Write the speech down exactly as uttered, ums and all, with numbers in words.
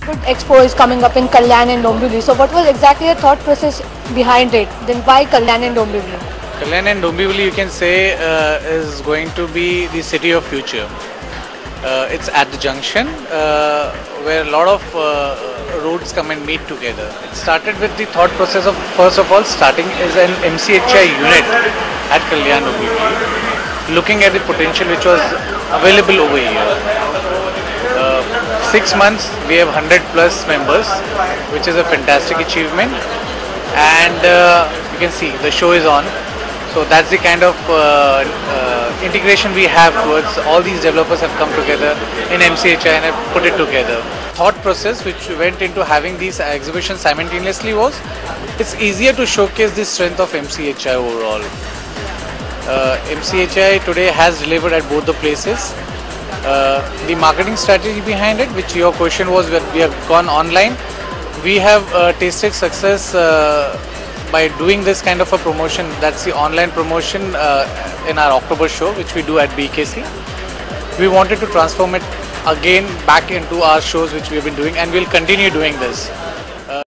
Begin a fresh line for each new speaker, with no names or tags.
Food Expo is coming up in Kalyan and Dombivli. So what was exactly the thought process behind it? Then why Kalyan and Dombivli?
Kalyan and Dombivli, you can say, uh, is going to be the city of future. Uh, it's at the junction uh, where a lot of uh, roads come and meet together. It started with the thought process of, first of all, starting as an M C H I unit at Kalyan Dombivli, looking at the potential which was available over here. Uh, six months, we have one hundred plus members, which is a fantastic achievement. And uh, you can see the show is on. So that's the kind of uh, uh, integration we have towards all these developers have come together in M C H I and have put it together. Thought process which went into having these exhibitions simultaneously was, it's easier to showcase the strength of M C H I overall. Uh, M C H I today has delivered at both the places. Uh, the marketing strategy behind it, which your question was, when we have gone online, we have uh, tasted success uh, by doing this kind of a promotion. That's the online promotion uh, in our October show, which we do at B K C. We wanted to transform it again back into our shows which we have been doing, and we'll continue doing this.